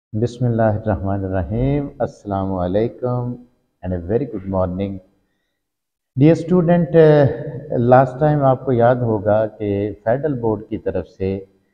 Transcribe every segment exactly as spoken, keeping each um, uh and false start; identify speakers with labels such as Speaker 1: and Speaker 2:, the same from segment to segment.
Speaker 1: बिस्मिल्लाहिर्रहमानिर्रहीम अस्सलाम वालेकुम and a very good morning dear student. Last time आपको याद होगा कि फेडरल बोर्ड की तरफ से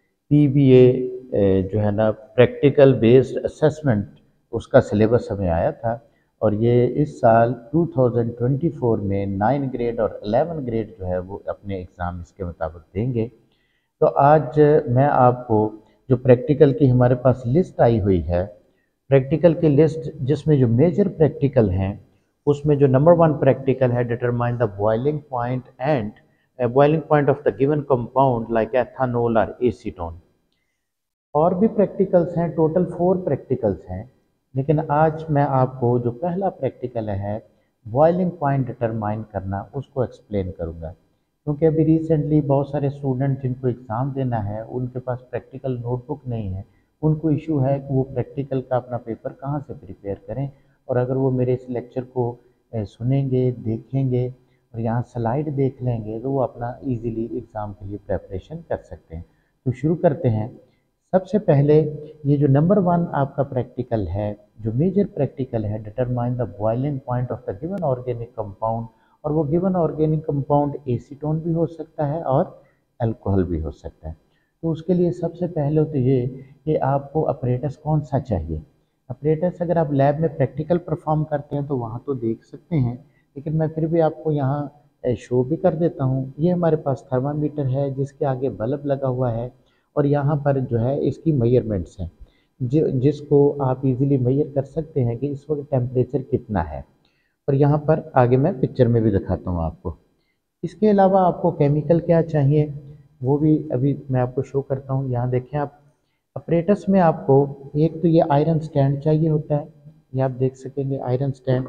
Speaker 1: पीबीए जो है ना प्रैक्टिकल बेस्ड असेसमेंट उसका सिलेबस हमें आया था और ये इस साल दो हज़ार चौबीस में नाइन ग्रेड और इलेवन ग्रेड जो है वो अपने एग्ज़ाम इसके मुताबिक देंगे। तो आज मैं आपको जो प्रैक्टिकल की हमारे पास लिस्ट आई हुई है, प्रैक्टिकल की लिस्ट जिसमें जो मेजर प्रैक्टिकल हैं उसमें जो नंबर वन प्रैक्टिकल है determine the boiling point and boiling point of the given compound like ethanol और एसीटोन। और भी प्रैक्टिकल्स हैं, टोटल फोर प्रैक्टिकल्स हैं, लेकिन आज मैं आपको जो पहला प्रैक्टिकल है बॉइलिंग पॉइंट डिटरमाइन करना उसको एक्सप्लेन करूँगा, क्योंकि अभी रिसेंटली बहुत सारे स्टूडेंट जिनको एग्ज़ाम देना है उनके पास प्रैक्टिकल नोटबुक नहीं है। उनको इशू है कि वो प्रैक्टिकल का अपना पेपर कहाँ से प्रिपेयर करें, और अगर वो मेरे इस लेक्चर को ए, सुनेंगे, देखेंगे और यहाँ स्लाइड देख लेंगे तो वो अपना इजीली एग्ज़ाम के लिए प्रेपरेशन कर सकते हैं। तो शुरू करते हैं। सबसे पहले ये जो नंबर वन आपका प्रैक्टिकल है, जो मेजर प्रैक्टिकल है, determine the boiling point of the given organic compound. और वो गिवन ऑर्गेनिक कंपाउंड एसीटोन भी हो सकता है और अल्कोहल भी हो सकता है। तो उसके लिए सबसे पहले तो ये कि आपको अपरेटस कौन सा चाहिए। अपरेटस अगर आप लैब में प्रैक्टिकल परफॉर्म करते हैं तो वहाँ तो देख सकते हैं, लेकिन मैं फिर भी आपको यहाँ शो भी कर देता हूँ। ये हमारे पास थर्मामीटर है जिसके आगे बल्ब लगा हुआ है और यहाँ पर जो है इसकी मेजरमेंट्स हैं जि जिसको आप इजीली मेजर कर सकते हैं कि इस वक्त टेम्परेचर कितना है। और यहाँ पर आगे मैं पिक्चर में भी दिखाता हूँ आपको। इसके अलावा आपको केमिकल क्या चाहिए वो भी अभी मैं आपको शो करता हूँ। यहाँ देखें आप, अपरेटस में आपको एक तो ये आयरन स्टैंड चाहिए होता है, ये आप देख सकेंगे आयरन स्टैंड।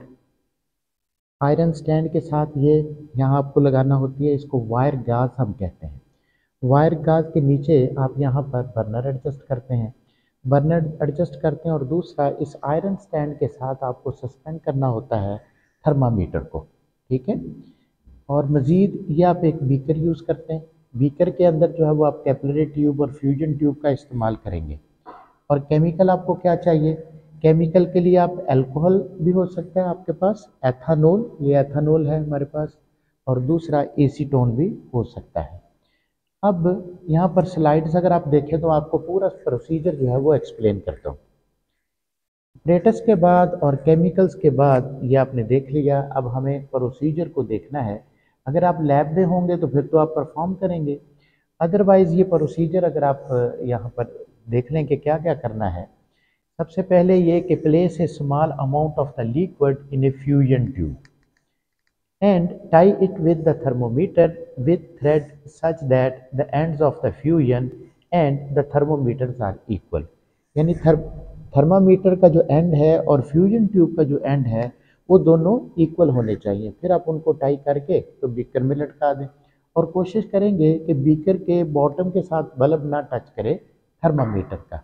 Speaker 1: आयरन स्टैंड के साथ ये यहाँ आपको लगाना होती है, इसको वायर गाज हम कहते हैं। वायर गाज के नीचे आप यहाँ पर बर्नर एडजस्ट करते हैं, बर्नर एडजस्ट करते हैं और दूसरा इस आयरन स्टैंड के साथ आपको सस्पेंड करना होता है थर्मामीटर को, ठीक है। और मज़ीद ये आप एक बीकर यूज़ करते हैं, बीकर के अंदर जो है वो आप कैपिलरी ट्यूब और फ्यूजन ट्यूब का इस्तेमाल करेंगे। और केमिकल आपको क्या चाहिए, केमिकल के लिए आप अल्कोहल भी हो सकता है आपके पास, एथानोल, ये एथानोल है हमारे पास, और दूसरा एसीटोन भी हो सकता है। अब यहाँ पर स्लाइड्स अगर आप देखें तो आपको पूरा प्रोसीजर जो है वो एक्सप्लेन करता हूँ। अपरेटस के बाद और केमिकल्स के बाद ये आपने देख लिया, अब हमें प्रोसीजर को देखना है। अगर आप लैब में होंगे तो फिर तो आप परफॉर्म करेंगे, अदरवाइज़ ये प्रोसीजर अगर आप यहाँ पर देख लें कि क्या क्या करना है। सबसे पहले ये कि place a small amount of the liquid in a fusion tube and tie it with the thermometer with thread such that the ends of the fusion and the thermometers are equal। यानी थर thermometer का जो and है और fusion tube का जो and है वो दोनों इक्वल होने चाहिए। फिर आप उनको टाई करके तो बीकर में लटका दें और कोशिश करेंगे कि बीकर के बॉटम के साथ बल्ब ना टच करे थर्मामीटर का।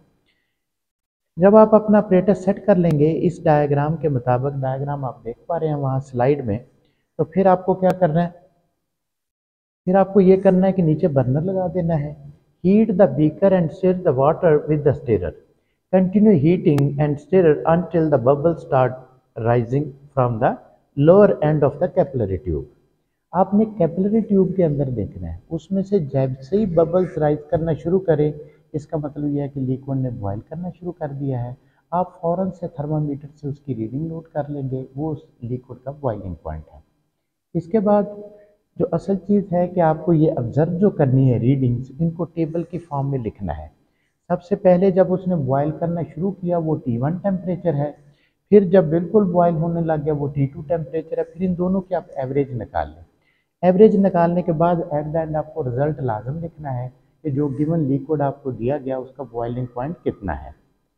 Speaker 1: जब आप अपना अपरेटस सेट कर लेंगे इस डायग्राम के मुताबिक, डायग्राम आप देख पा रहे हैं वहाँ स्लाइड में, तो फिर आपको क्या करना है, फिर आपको ये करना है कि नीचे बर्नर लगा देना है। Heat the beaker and stir the water with the stirrer, continue heating and stirrer until the bubble start rising from the lower end of the capillary tube. आपने कैपिलरी ट्यूब के अंदर देखना है, उसमें से जैसे ही बबल्स राइज करना शुरू करें इसका मतलब यह है कि लिक्विड ने बॉयल करना शुरू कर दिया है। आप फ़ौरन से थर्मामीटर से उसकी रीडिंग नोट कर लेंगे, वो उस लिक्विड का बॉइलिंग पॉइंट है। इसके बाद जो असल चीज़ है कि आपको ये ऑब्ज़र्व जो करनी है रीडिंग्स, इनको टेबल की फॉर्म में लिखना है। सबसे पहले जब उसने बॉयल करना शुरू किया वो टी वन टेम्परेचर है, फिर जब बिल्कुल बॉयल होने लग गया वो टी टू टेम्परेचर है, फिर इन दोनों की आप एवरेज निकाल लें। एवरेज निकालने के बाद एट द एंड आपको रिजल्ट लाजम लिखना है कि जो गिवन लिक्विड आपको दिया गया उसका बॉइलिंग पॉइंट कितना है।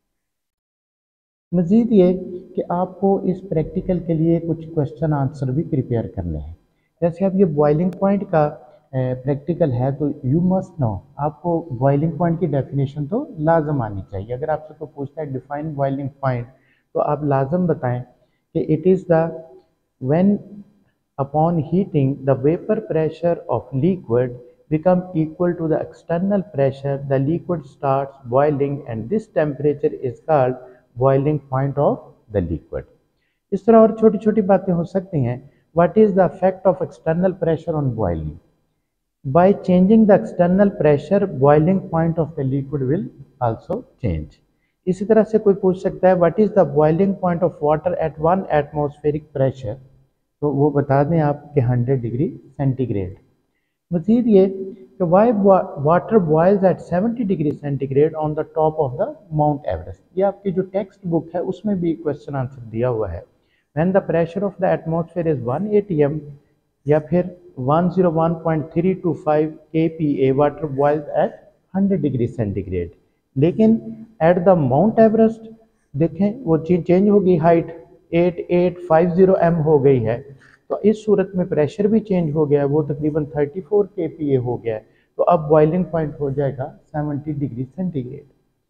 Speaker 1: मज़ीद ये कि आपको इस प्रैक्टिकल के लिए कुछ क्वेश्चन आंसर भी प्रिपेयर करने हैं। जैसे अब ये बॉइलिंग पॉइंट का प्रैक्टिकल है तो यू मस्ट नो, आपको बॉइलिंग पॉइंट की डेफिनेशन तो लाजम आनी चाहिए। अगर आपसे कोई पूछता है डिफाइन बॉइलिंग पॉइंट तो आप लाजम बताएं कि it is the when upon heating the vapor pressure of liquid become equal to the external pressure, the liquid starts boiling and this temperature is called boiling point of the liquid. इस तरह और छोटी छोटी बातें हो सकती हैं। What is the effect of external pressure on boiling? By changing the external pressure boiling point of the liquid will also change. इसी तरह से कोई पूछ सकता है what is the boiling point of water at one atmospheric pressure, तो वो बता दें आप कि हंड्रेड डिग्री सेंटीग्रेड। मजीद ये कि why water boils at seventy degree centigrade on the top of the Mount Everest. ये आपकी जो टेक्स्ट बुक है उसमें भी क्वेश्चन आंसर दिया हुआ है। When the pressure of the atmosphere is one A T M या फिर one O one point three two five K P A, water boils at hundred degree centigrade. लेकिन एट द माउंट एवरेस्ट देखें वो चीज change हो गई, height at eight five zero M हो गई है, तो इस सूरत में प्रेशर भी चेंज हो गया है, वो तकरीबन thirty four K P A हो गया है। तो अब बॉइलिंग पॉइंट हो जाएगा सेवेंटी डिग्री सेंटीग्रेड।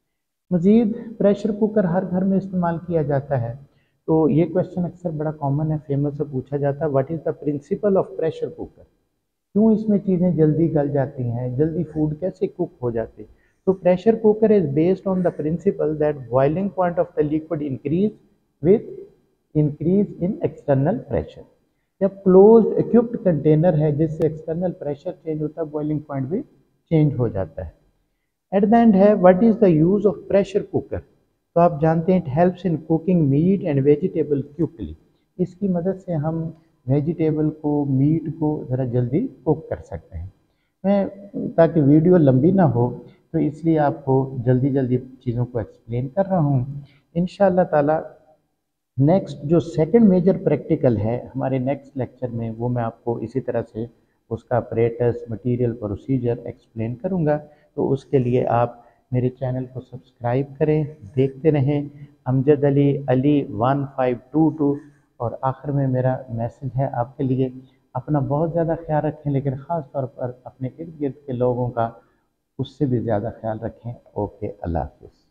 Speaker 1: मज़ीद प्रेशर कुकर हर घर में इस्तेमाल किया जाता है, तो ये क्वेश्चन अक्सर बड़ा कॉमन है, फेमस से पूछा जाता है what is the principle of pressure cooker? क्यों इसमें चीज़ें जल्दी गल जाती हैं, जल्दी फूड कैसे कुक हो जाते? तो pressure cooker is based on the principle that boiling point of the liquid increase with increase in external pressure. जब क्लोज्ड इक्विप्ड कंटेनर है जिससे एक्सटर्नल प्रेशर चेंज होता है, बॉइलिंग पॉइंट भी चेंज हो जाता है। एट द एंड है what is the use of pressure cooker? तो आप जानते हैं it helps in cooking meat and vegetable quickly. इसकी मदद से हम वेजिटेबल को, मीट को ज़रा जल्दी कुक कर सकते हैं। मैं ताकि वीडियो लंबी ना हो तो इसलिए आपको जल्दी जल्दी चीज़ों को एक्सप्लेन कर रहा हूँ। इंशाअल्लाह ताला नेक्स्ट जो सेकंड मेजर प्रैक्टिकल है हमारे नेक्स्ट लेक्चर में, वो मैं आपको इसी तरह से उसका अपरेटस, मटेरियल, प्रोसीजर एक्सप्लेन करूँगा। तो उसके लिए आप मेरे चैनल को सब्सक्राइब करें, देखते रहें। Amjad Ali Ali one five two two. और आखिर में मेरा मैसेज है आपके लिए, अपना बहुत ज़्यादा ख्याल रखें, लेकिन ख़ास तौर पर अपने इर्द गिर्द के लोगों का उससे भी ज़्यादा ख्याल रखें। ओके, अल्लाह हाफ़िज़।